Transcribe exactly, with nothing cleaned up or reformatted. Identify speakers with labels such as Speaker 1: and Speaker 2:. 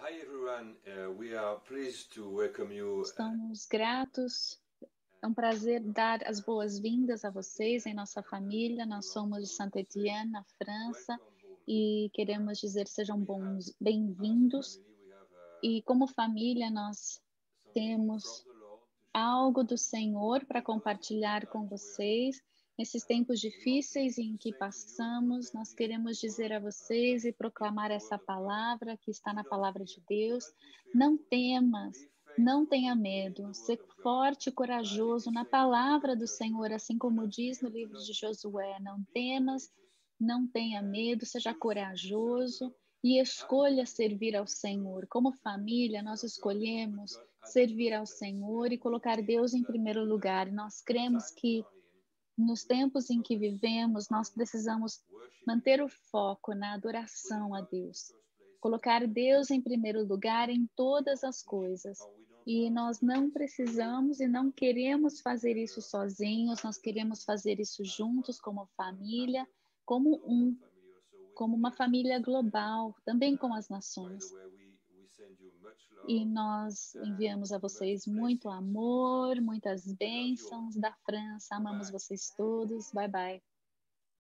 Speaker 1: Hi everyone, uh, we are pleased to welcome you.
Speaker 2: Estamos gratos. É um prazer dar as boas-vindas a vocês em nossa família. Nós somos de Saint-Étienne, na França, e queremos dizer sejam bons, bem-vindos. E como família, nós temos algo do Senhor para compartilhar com vocês. Nesses tempos difíceis em que passamos, nós queremos dizer a vocês e proclamar essa palavra que está na palavra de Deus. Não temas, não tenha medo, ser forte e corajoso na palavra do Senhor, assim como diz no livro de Josué. Não temas, não tenha medo, seja corajoso e escolha servir ao Senhor. Como família, nós escolhemos servir ao Senhor e colocar Deus em primeiro lugar. Nós cremos que nos tempos em que vivemos, nós precisamos manter o foco na adoração a Deus. Colocar Deus em primeiro lugar em todas as coisas. E nós não precisamos e não queremos fazer isso sozinhos, nós queremos fazer isso juntos como família, como um, como uma família global, também com as nações. E nós enviamos a vocês muito amor, muitas bênçãos da França. Amamos vocês todos. Bye, bye.